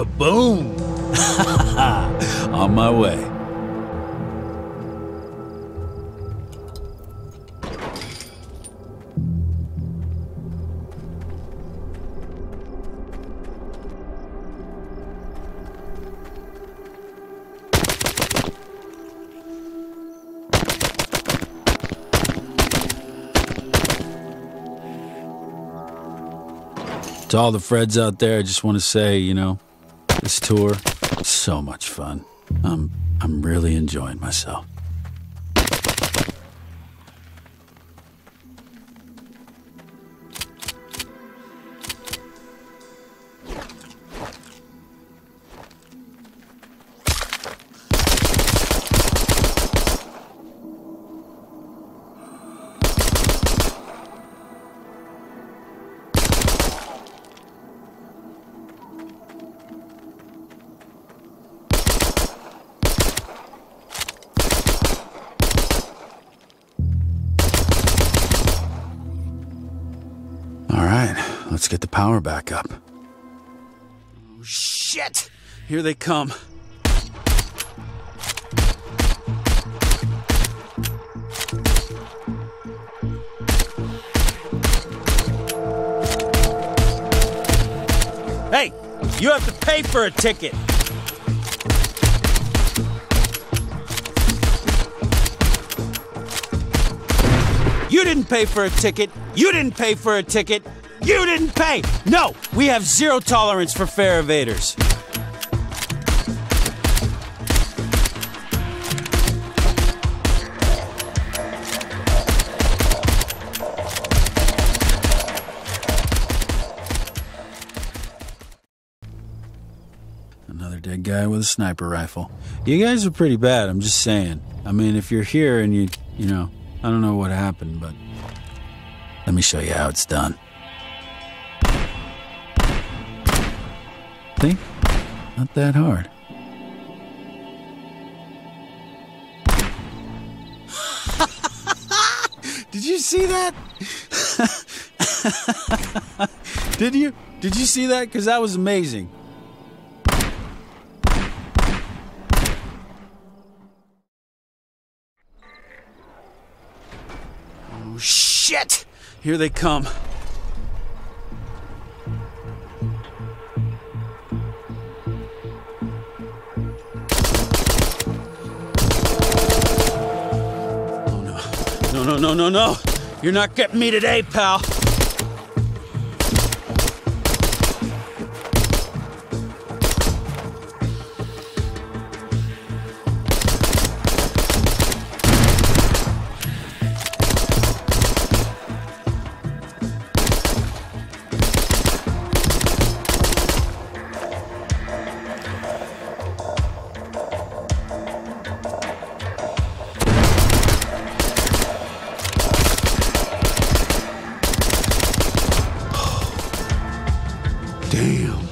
Kaboom! On my way. To all the Freds out there, I just want to say, you know, this tour, so much fun. I'm really enjoying myself. Let's get the power back up. Oh, shit! Here they come. Hey! You have to pay for a ticket! You didn't pay for a ticket! You didn't pay for a ticket! You didn't pay! No! We have zero tolerance for fare evaders. Another dead guy with a sniper rifle. You guys are pretty bad, I'm just saying. I mean, if you're here and you know, I don't know what happened, but let me show you how it's done. See? Not that hard. Did you see that? Did you? Did you see that? Because that was amazing. Oh, shit! Here they come. No. You're not getting me today, pal. Damn.